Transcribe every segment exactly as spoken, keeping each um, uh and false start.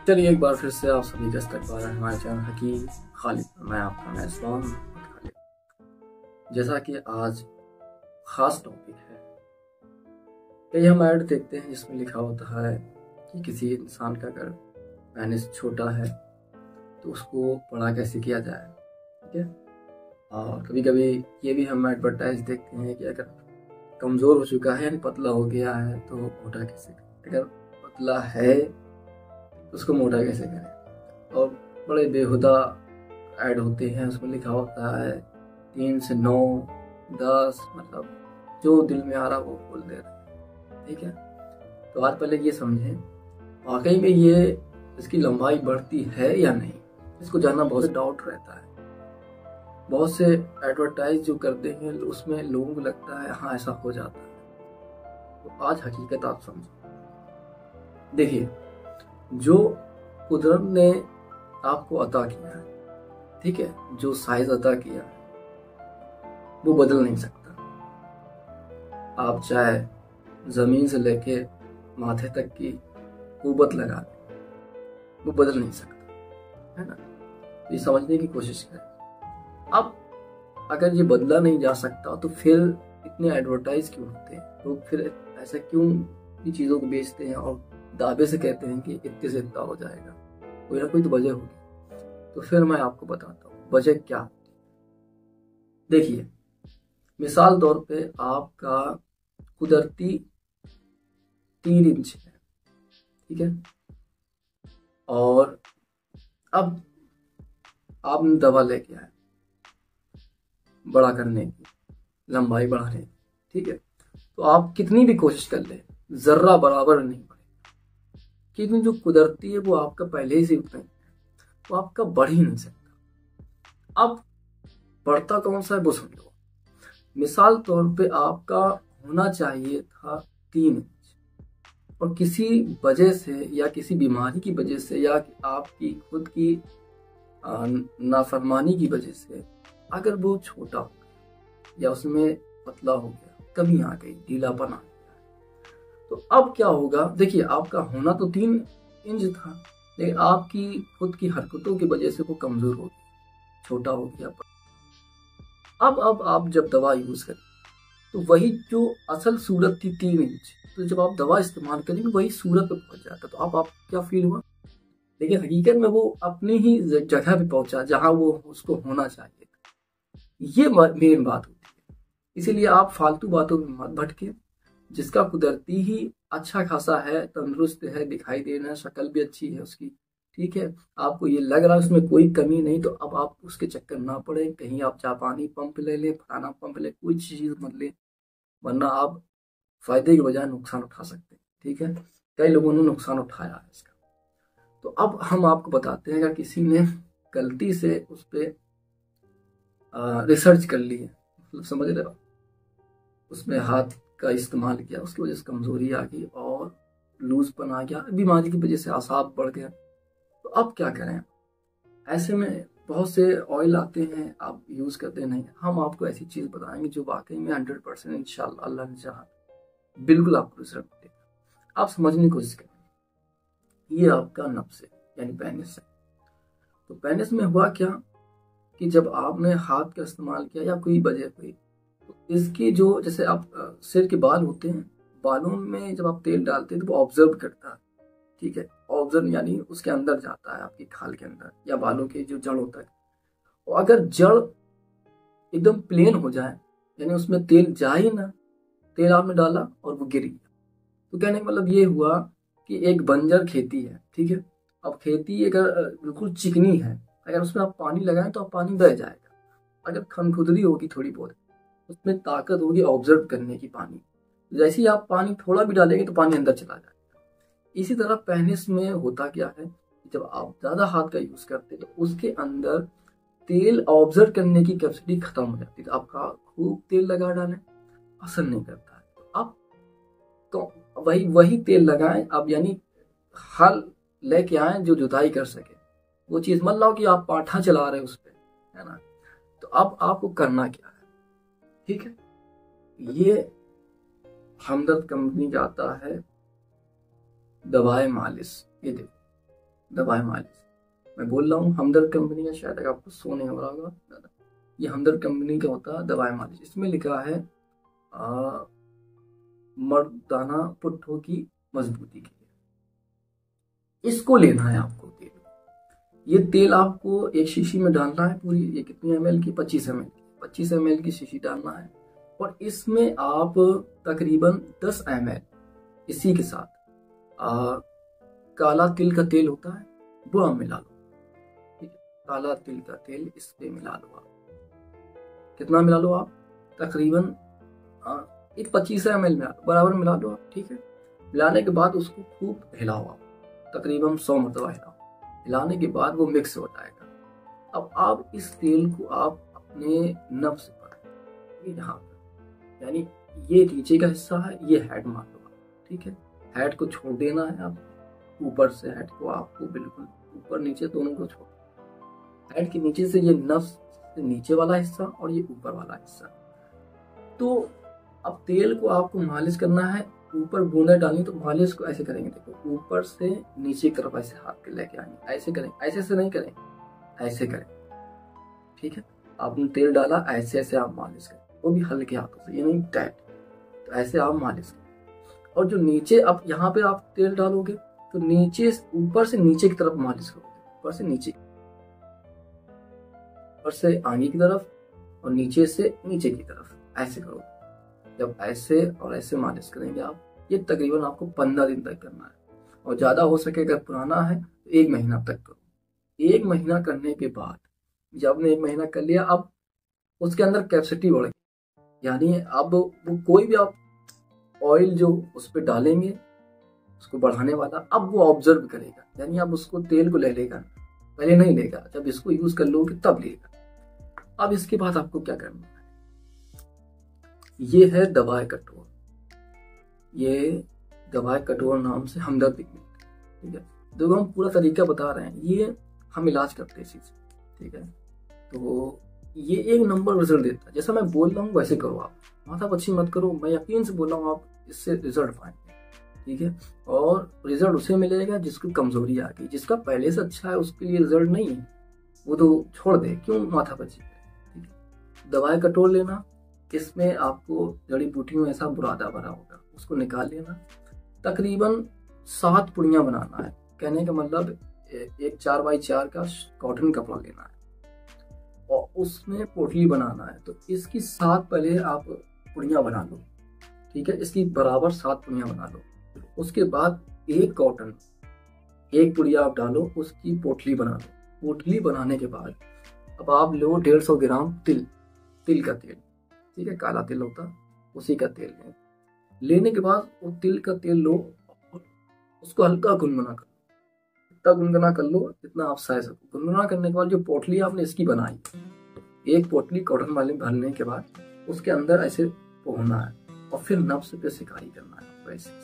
चलिए एक बार फिर से आप सभी का इस्तकबाल है हमारे चैनल हकीम खालिद। मैं आपका मेज़बान खालिद। जैसा कि आज ख़ास टॉपिक है, कई हम ऐड देखते हैं जिसमें लिखा होता है कि किसी इंसान का अगर पेनिस छोटा है तो उसको बड़ा कैसे किया जाए। ठीक है, और कभी कभी ये भी हम एडवर्टाइज देखते हैं कि अगर कमज़ोर हो चुका है यानी पतला हो गया है तो मोटा कैसे करें, अगर पतला है तो उसको मोटा कैसे करें। और बड़े बेहुदा ऐड होते हैं, उसमें लिखा होता है तीन से नौ दस, मतलब जो दिल में आ रहा वो बोल दे रहे हैं। ठीक है, तो आज पहले ये समझें वाकई में ये इसकी लंबाई बढ़ती है या नहीं, इसको जानना बहुत से डाउट रहता है। बहुत से एडवर्टाइज जो करते हैं उसमें लोगों को लगता है हाँ ऐसा हो जाता है। तो आज हकीकत आप समझो। देखिए, जो कुदरत ने आपको अता किया है, ठीक है, जो साइज अता किया है वो बदल नहीं सकता। आप चाहे जमीन से लेके माथे तक की कुव्वत लगा दें, वो बदल नहीं सकता, है ना। ये समझने की कोशिश करें। अब अगर ये बदला नहीं जा सकता तो फिर इतने एडवर्टाइज क्यों होते हैं, लोग फिर ऐसा क्यों ये चीज़ों को बेचते हैं और दावे से कहते हैं कि इतने से इतना हो जाएगा, कोई ना कोई तो वजह होगी। तो फिर मैं आपको बताता हूँ वजह क्या होती है। देखिए, मिसाल तौर पे आपका कुदरती तीन इंच है, ठीक है, और अब आपने दवा लेके आए बड़ा करने की, लंबाई बढ़ाने की, ठीक है, तो आप कितनी भी कोशिश कर ले जर्रा बराबर नहीं बढ़ेगा, क्योंकि जो कुदरती है वो आपका पहले से उतना है, वो आपका बढ़ ही नहीं सकता। अब बढ़ता कौन सा है वो समझो। मिसाल तौर पे आपका होना चाहिए था तीन इंच, और किसी वजह से या किसी बीमारी की वजह से या आपकी खुद की नाफरमानी की वजह से अगर वो छोटा हो गया या उसमें पतला हो गया, कमी आ गई, ढीलापन आ गया, तो अब क्या होगा। देखिए, आपका होना तो तीन इंच था, लेकिन आपकी खुद की हरकतों की वजह से वो कमजोर हो गया, छोटा हो गया। अब अब आप जब दवा यूज करें तो वही जो असल सूरत थी तीन इंच, तो जब आप दवा इस्तेमाल करेंगे वही सूरत पे पहुंच जाता। तो अब आप क्या फील हुआ, लेकिन हकीकत में वो अपनी ही जगह पे पहुंचा जहां वो उसको होना चाहिए था। ये मेन बात होती है। इसीलिए आप फालतू बातों में मत भटके। जिसका कुदरती ही अच्छा खासा है, तंदुरुस्त है, दिखाई देना, शक्ल भी अच्छी है उसकी, ठीक है, आपको ये लग रहा है उसमें कोई कमी नहीं, तो अब आप उसके चक्कर ना पड़े। कहीं आप जापानी पंप ले लें, फलाना पंप ले, कोई चीज मत ले, वरना आप फायदे की बजाय नुकसान उठा सकते हैं। ठीक है, कई लोगों ने नुकसान उठाया है इसका। तो अब हम आपको बताते हैं, अगर किसी ने गलती से उस पर रिसर्च कर ली है, मतलब समझ रहे हो, उसमें हाथ का इस्तेमाल किया, उसकी वजह से कमजोरी आ गई और लूजपन आ गया, बीमारी की वजह से आसाब बढ़ गया, तो अब क्या करें। ऐसे में बहुत से ऑयल आते हैं, आप यूज करते नहीं। हम आपको ऐसी चीज बताएंगे जो वाकई में हंड्रेड परसेंट इंशाल्लाह अल्लाह ने चाहा बिल्कुल आपको रिजल्ट मिलेगा। आप समझने की कोशिश करें। ये आपका नब्स है यानी पेनिस है। तो पेनिस में हुआ क्या कि जब आपने हाथ का इस्तेमाल किया या कोई वजह हुई, तो इसकी जो, जैसे आप सिर के बाल होते हैं, बालों में जब आप तेल डालते हैं तो वो ऑब्जर्व करता है, ठीक है, ऑब्जर्व यानी उसके अंदर जाता है, आपकी खाल के अंदर या बालों के जो जड़ होता है। और अगर जड़ एकदम प्लेन हो जाए, यानी उसमें तेल जा ही ना, तेल आपने डाला और वो गिर गया, तो कहने का मतलब ये हुआ कि एक बंजर खेती है, ठीक है। अब खेती अगर बिल्कुल चिकनी है, अगर उसमें आप पानी लगाएं तो आप पानी बह जाएगा। अगर खनखुदरी होगी थोड़ी बहुत, उसमें ताकत होगी ऑब्जर्व करने की पानी, जैसे ही आप पानी थोड़ा भी डालेंगे तो पानी अंदर चला जाएगा। इसी तरह पेनिस में होता क्या है, जब आप ज्यादा हाथ का यूज करते हैं तो उसके अंदर तेल ऑब्जर्व करने की कैपेसिटी खत्म हो जाती है। तो आपका खूब तेल लगा डालें, असर नहीं करता है। तो आप तो वही वही तेल लगाएं अब, यानी हल लेके आए जो जुताई कर सके। वो चीज मत लाओ कि आप पाठा चला रहे उस पर, है ना। तो अब आपको करना क्या है, ठीक है, ये हमदर्द कंपनी का आता है दवाए मालिश। ये देखो, दवाई मालिश। मैं बोल रहा हूँ हमदर्द कंपनी का, शायद अगर आपको शो नहीं हो रहा होगा, ये हमदर्द कंपनी का होता है दवाई मालिश। इसमें लिखा है आ, मर्दाना पुट्ठों की मजबूती के लिए। इसको लेना है आपको तेल। ये तेल आपको एक शीशी में डालना है पूरी। ये कितनी एम एल की? पच्चीस एम एल की पच्चीस एम एल की शीशी डालना है। और इसमें आप तकरीबन दस एम एल इसी के साथ आ, काला तिल का तेल होता है, वो आप मिला लो। ठीक है, काला तिल का तेल इस पे मिला लो आप। कितना मिला लो आप? तकरीबन एक पच्चीस एम एल मिला लो, बराबर मिला लो आप। ठीक है, मिलाने के बाद उसको खूब हिलाओ आप, तकरीबन सौ मरतबा हिलाओ। हिलाने के बाद वो मिक्स हो जाएगा। अब आप इस तेल को आप अपने नफ्स पर, यहाँ पर, यानी ये नीचे का हिस्सा है, ये हेड मान लो आप। ठीक है, हेड को छोड़ देना है आप, ऊपर से हेड को आपको बिल्कुल ऊपर नीचे दोनों को छोड़। हेड के नीचे से ये नफ्स से नीचे वाला हिस्सा और ये ऊपर वाला हिस्सा। तो अब तेल को आपको मालिश करना है, ऊपर बूंदें डालनी, तो मालिश को ऐसे करेंगे। देखो, ऊपर से नीचे की तरफ ऐसे हाथ के लेके आएंगे, ऐसे करेंगे। ऐसे से नहीं करें, ऐसे करें। ठीक है, आपने तेल डाला, ऐसे ऐसे आप मालिश करें, वो भी हल्के हाथों से, ये नहीं टाइट। तो ऐसे आप मालिश करें। और जो नीचे, अब यहाँ पे आप तेल डालोगे तो नीचे, ऊपर से नीचे की तरफ मालिश करोगे, ऊपर से नीचे, ऊपर से आगे की तरफ और नीचे से नीचे की तरफ, ऐसे करोगे। जब ऐसे और ऐसे मालिश करेंगे आप, ये तकरीबन आपको पंद्रह दिन तक करना है। और ज्यादा हो सके अगर पुराना है तो एक महीना तक करो। एक महीना करने के बाद, जब आपने एक महीना कर लिया, अब उसके अंदर कैपेसिटी बढ़ गई। यानी अब वो कोई भी आप ऑयल जो उस पर डालेंगे, उसको बढ़ाने वाला, अब वो ऑब्जर्व करेगा। यानी अब उसको तेल को ले लेगा, पहले नहीं लेगा, जब इसको यूज कर लोगे तब लेगा। अब इसके बाद आपको क्या करना है? ये है दवाई कटोर। ये दवाई कटोर नाम से हमदर्द भी मिलता है। ठीक है, देखो हम पूरा तरीका बता रहे हैं, ये हम इलाज करते हैं इसी से। ठीक है, तो ये एक नंबर रिजल्ट देता है। जैसा मैं बोल रहा हूँ वैसे करो आप, माथा पच्ची मत करो। मैं यकीन से बोल रहा हूँ, आप इससे रिजल्ट पाएंगे। ठीक है, और रिजल्ट उसे मिलेगा जिसकी कमजोरी आ गई। जिसका पहले से अच्छा है उसके लिए रिजल्ट नहीं है, वो तो छोड़ दे, क्यों माथा पच्ची। ठीक है, दवाई कटोर लेना, इसमें आपको जड़ी बूटियों में ऐसा बुरादा भरा होगा, उसको निकाल लेना। तकरीबन सात पुड़ियाँ बनाना है। कहने का मतलब एक चार बाई चार का कॉटन कपड़ा लेना है और उसमें पोटली बनाना है। तो इसकी सात पहले आप पुड़ियाँ बना लो। ठीक है, इसकी बराबर सात पुड़ियाँ बना लो। उसके बाद एक कॉटन, एक पुड़िया आप डालो, उसकी पोटली बना लो। पोटली बनाने के बाद अब आप लो डेढ़ सौ ग्राम तिल, तिल का तेल। ठीक है, काला तिल होता, उसी का तेल लें। लेने के बाद वो तिल का तेल लो, उसको हल्का गुनगुना कर लो। इतना गुनगुना कर लो जितना आप सह सको। गुनगुना करने के बाद जो पोटली आपने इसकी बनाई, एक पोटली कॉटन वाले भरने के बाद उसके अंदर ऐसे पोहना है और फिर नफ्स पे सिकाई करना है वैसे।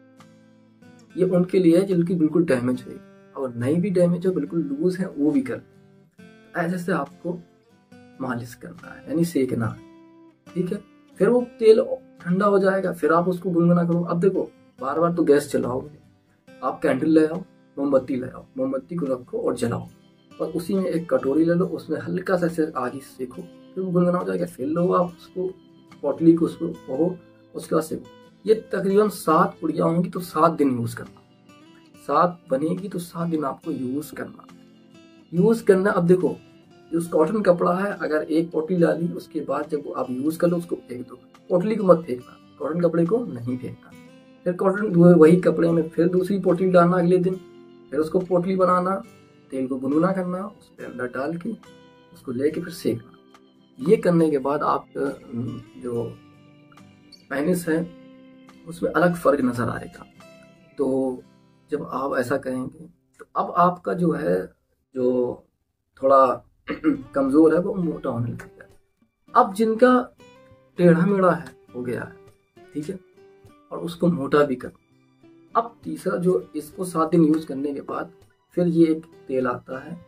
ये उनके लिए है जिनकी बिल्कुल डैमेज है, और नहीं भी डैमेज हो, बिल्कुल लूज है, वो भी कर। ऐसे से आपको मालिश करना है, यानी सेकना है। ठीक है, फिर वो तेल ठंडा हो जाएगा, फिर आप उसको गुनगुना करो। अब देखो, बार बार तो गैस चलाओगे, आप कैंडल ले आओ, मोमबत्ती ले आओ, मोमबत्ती को रखो और जलाओ, और उसी में एक कटोरी ले लो, उसमें हल्का सा ऐसे आगे सेको, फिर वो गुनगुना हो जाएगा। फिर लो आप उसको, पोटली को उसको कहो, उसके बाद सेको। ये तकरीबन सात पुड़िया होंगी तो सात दिन यूज करना, सात बनेगी तो सात दिन आपको यूज करना यूज करना अब देखो, जो कॉटन कपड़ा है, अगर एक पोटली डाली, उसके बाद जब आप यूज कर लो उसको फेंक दो। पोटली को मत फेंकना, कॉटन कपड़े को नहीं फेंकना। फिर कॉटन वही कपड़े में फिर दूसरी पोटली डालना अगले दिन, फिर उसको पोटली बनाना, तेल को गुनगुना करना, उस पर अंदर डाल के उसको लेके फिर सेकना। ये करने के बाद आप जो पेनिस है उसमें अलग फर्क नजर आएगा। तो जब आप ऐसा करेंगे तो अब आपका जो है, जो थोड़ा कमजोर है, वो मोटा होने लगेगा। अब जिनका टेढ़ा मेढ़ा है, हो गया है, ठीक है, और उसको मोटा भी कर। अब तीसरा जो, इसको सात दिन यूज करने के बाद फिर ये एक तेल आता है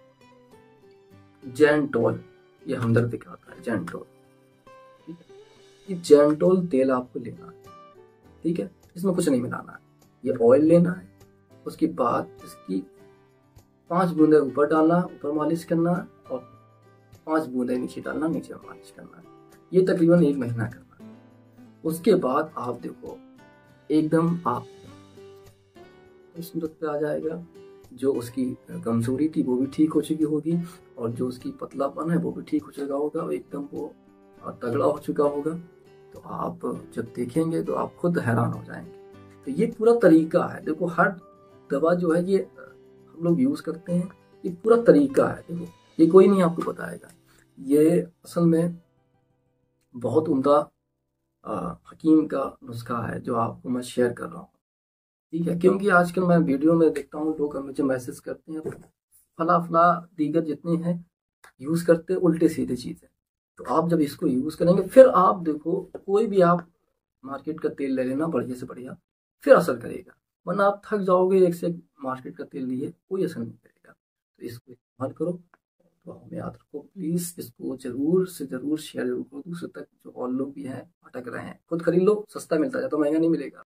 जैंटोल, ये हमदर्द का आता है जैंटोल। ठीक है, ये जैंटोल तेल आपको लेना है। ठीक है, इसमें कुछ नहीं मिलाना है, ये ऑयल लेना है। उसके बाद इसकी पांच बूंदे ऊपर डालना, ऊपर मालिश करना, और पांच बूंदे नीचे डालना, नीचे मालिश करना। ये तकरीबन एक महीना करना। उसके बाद आप देखो एकदम आप सूरत पे आ जाएगा। जो उसकी कमजोरी थी वो भी ठीक हो चुकी होगी, और जो उसकी पतलापन है वो भी ठीक हो चुका होगा, एकदम वो तगड़ा हो चुका होगा। तो आप जब देखेंगे तो आप खुद हैरान हो जाएंगे। तो ये पूरा तरीका है। देखो हर दवा जो है ये हम लोग यूज करते हैं, ये पूरा तरीका है। देखो ये कोई नहीं आपको बताएगा, ये असल में बहुत उम्दा हकीम का नुस्खा है जो आपको मैं शेयर कर रहा हूँ, ठीक है। क्योंकि आजकल मैं वीडियो में देखता हूँ लोग मुझे मैसेज करते हैं, फला फला दीगर जितने हैं यूज करते हैं उल्टे सीधे चीजें। तो आप जब इसको यूज करेंगे फिर आप देखो कोई भी आप मार्केट का तेल ले लेना बढ़िया से बढ़िया, फिर असर करेगा। वरना आप थक जाओगे एक से एक मार्केट का तेल लिए, कोई असर नहीं करेगा। तो इसको इस्तेमाल करो, तो हमें याद रखो प्लीज, इसको जरूर से जरूर शेयर जरूर करो दूसरे तक, जो और लोग भी हैं भटक रहे हैं। खुद खरीद लो, सस्ता मिलता है, तो महंगा नहीं मिलेगा।